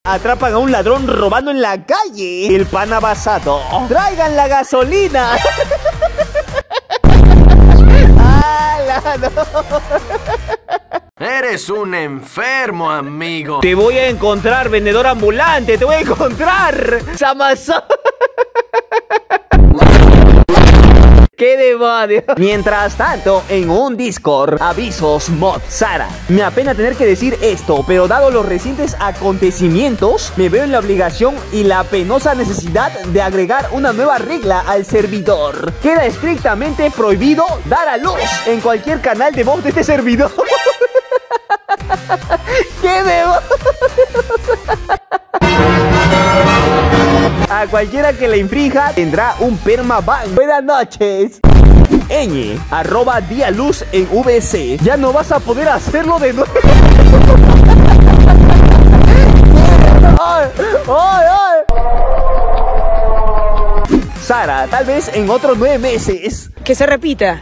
Atrapan a un ladrón robando en la calle. El pan basado. ¡Traigan la gasolina! ¡Hala, no! Eres un enfermo, amigo. Te voy a encontrar, vendedor ambulante. Te voy a encontrar. Samazón. ¡Qué demonio! Mientras tanto, en un Discord, avisos mod Sara. Me apena tener que decir esto, pero dado los recientes acontecimientos, me veo en la obligación y la penosa necesidad de agregar una nueva regla al servidor. Queda estrictamente prohibido dar a luz en cualquier canal de voz de este servidor. ¡Qué demonio! A cualquiera que la infrinja tendrá un permaban. Buenas noches. Ñ, @dialuz en VC. Ya no vas a poder hacerlo de nuevo. ¡Ay, ay, ay! Sara, tal vez en otros 9 meses. Que se repita.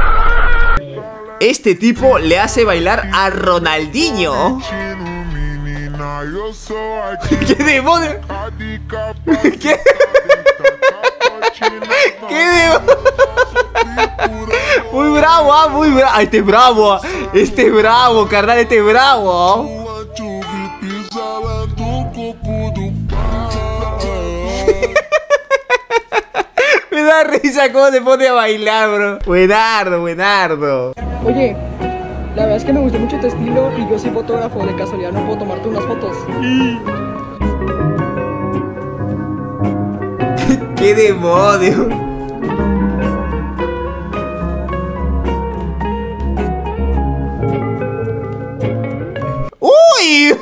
Este tipo le hace bailar a Ronaldinho. ¿Qué demonio? ¿Qué? ¿Qué demonio? Muy bravo, muy bravo. Este es bravo. Este es bravo, carnal, este es bravo. Me da risa cómo se pone a bailar, bro. Buenardo, buenardo. Oye, la verdad es que me gustó mucho tu estilo y yo soy fotógrafo, de casualidad no puedo tomarte unas fotos. ¡Qué demonio! ¡Uy!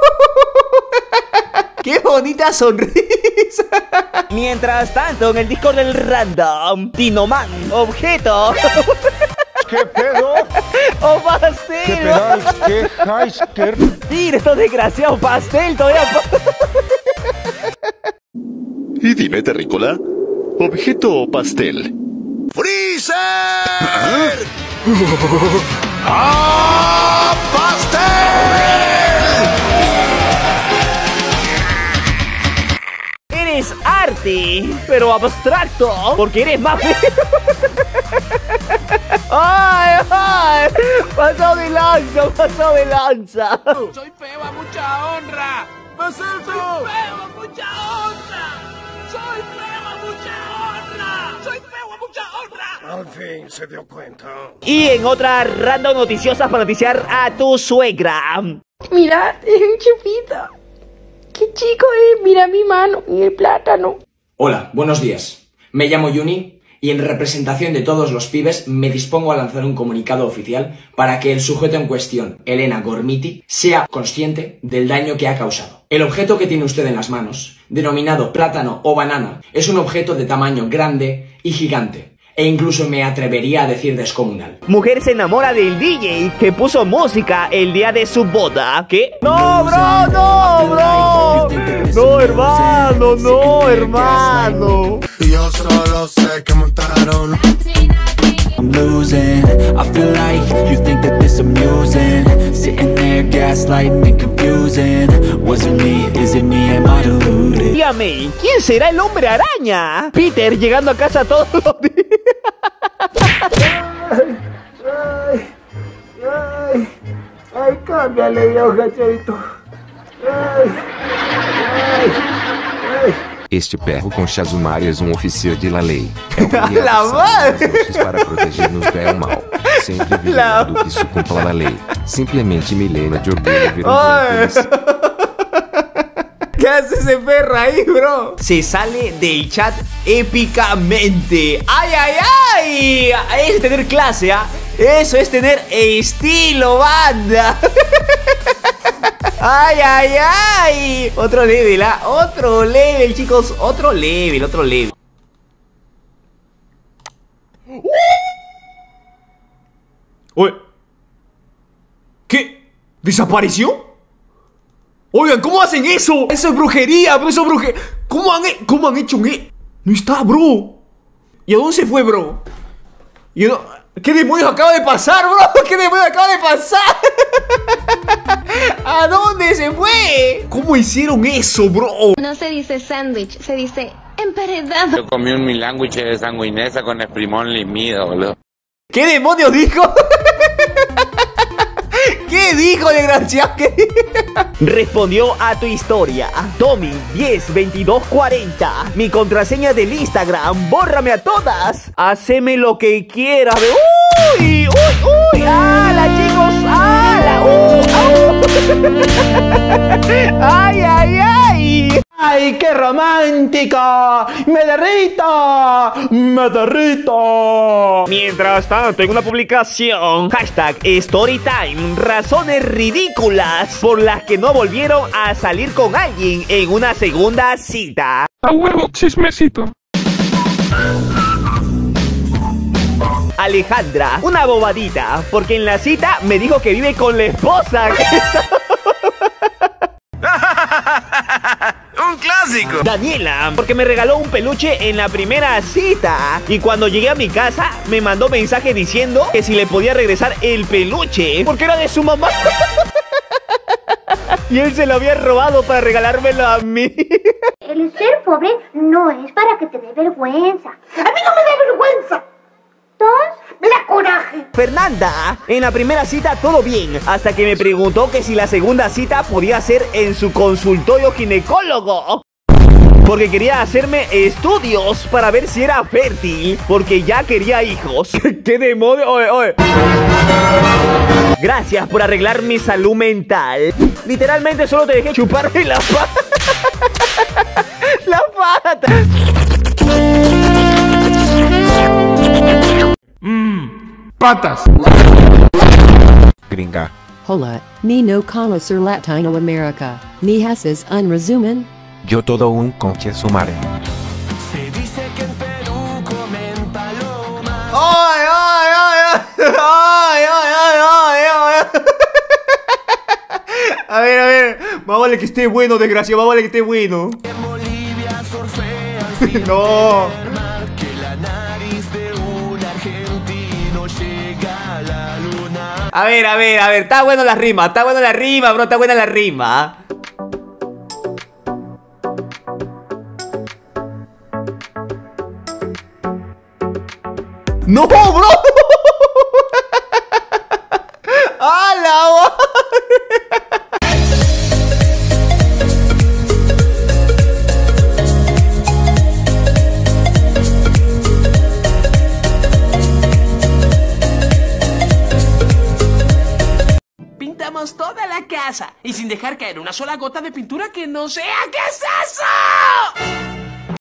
¡Qué bonita sonrisa! Mientras tanto, en el Discord del Random, Tinoman, objeto. ¿Qué pedo? ¡Oh, pastel! ¿Qué pedal? ¿Qué Heisker? Mira, estos desgraciados, pastel todavía. Y dime, terrícola, ¿objeto o pastel? ¡Freezer! ¡Ah, pastel! Eres arte, pero abstracto, porque eres más feo. ¡Ay, ay! ¡Pasó de lanza, pasó de lanza! ¡Soy feo a mucha honra! ¡Más alto! ¡Soy feo a mucha honra! ¡Soy feo a mucha honra! ¡Soy feo a mucha honra! Al fin se dio cuenta. Y en otra random noticiosas para noticiar a tu suegra. Mirad, es un chupito. ¡Qué chico es! Mira mi mano y el plátano. Hola, buenos días. Me llamo Yuni y en representación de todos los pibes me dispongo a lanzar un comunicado oficial para que el sujeto en cuestión, Elena Gormiti, sea consciente del daño que ha causado. El objeto que tiene usted en las manos, denominado plátano o banana, es un objeto de tamaño grande y gigante. E incluso me atrevería a decir descomunal. Mujer se enamora del DJ que puso música el día de su boda. ¿Qué? ¡No, bro! ¡No, bro! ¡No, hermano! ¡No, hermano! Yo solo sé que montaron. I'm losing, I feel like you think that this amusing. Sitting there gaslighting and confusing. Was it me? Is it me? Am I deluded? Dígame, ¿quién será el hombre araña? Peter llegando a casa todos los días. Ay, cámbiale de hoja, chavito. Este perro com Chazumari é oficial de la lei. É La madre! Para proteger-nos do el mal. Sempre vigilando que isso cumpla a lei. Simplesmente Milena de orgulho vir ¿Qué hace ese perro ahí, bro? Se sale del chat épicamente. ¡Ay, ay, ay! Es tener clase, ¿ah? Eso es tener estilo, banda. ¡Ay, ay, ay! Otro level, ¿ah? Otro level, chicos. Otro level, otro level. Oye, ¿qué? ¿Desapareció? Oigan, ¿cómo hacen eso? Eso es brujería, bro, eso es brujería. ¿Cómo han hecho? No está, bro. ¿Y a dónde se fue, bro? ¿Qué demonios acaba de pasar, bro? ¿Qué demonios acaba de pasar? ¿A dónde se fue? ¿Cómo hicieron eso, bro? No se dice sándwich, se dice emparedado. Yo comí un milanguich de sanguinesa con esprimón limido, boludo. ¿Qué demonios dijo? ¿Qué dijo, desgraciado? Respondió a tu historia Tommy 102240. Mi contraseña del Instagram, bórrame a todas. Haceme lo que quieras. ¡Uy! ¡Uy! ¡Uy! ¡Hala, chicos! ¡Hala! ¡Ay, ay, ay! ¡Ay, qué romántico! ¡Me derrito! ¡Me derrito! Mientras tanto, en una publicación, hashtag Storytime, razones ridículas por las que no volvieron a salir con alguien en una segunda cita. ¡A huevo, chismecito! Alejandra, una bobadita, porque en la cita me dijo que vive con la esposa. ¡Un clásico! Daniela, porque me regaló un peluche en la primera cita. Y cuando llegué a mi casa, me mandó mensaje diciendo que si le podía regresar el peluche, porque era de su mamá. Y él se lo había robado para regalármelo a mí. El ser pobre no es para que te dé vergüenza. ¡A mí no me da vergüenza! Me da coraje. Fernanda, en la primera cita todo bien, hasta que me preguntó que si la segunda cita podía ser en su consultorio ginecólogo, porque quería hacerme estudios para ver si era fértil, porque ya quería hijos. ¡Qué demonio! ¡Oye, oye! Gracias por arreglar mi salud mental. Literalmente solo te dejé chuparme la pata. La pata. Patas. Gringa. Hola, ni no conocer Latinoamérica, ni haces un resumen. Yo todo un conche sumare. ¡Ay, ay, ay! ¡Ay, ay, ay, ay! A ver, más vale que esté bueno, desgraciado, más vale que esté bueno. No. A ver, está buena la rima, bro, está buena la rima. ¡No, bro! ¡Hala! Pintamos toda la casa y sin dejar caer una sola gota de pintura que no sea. ¿Qué es eso?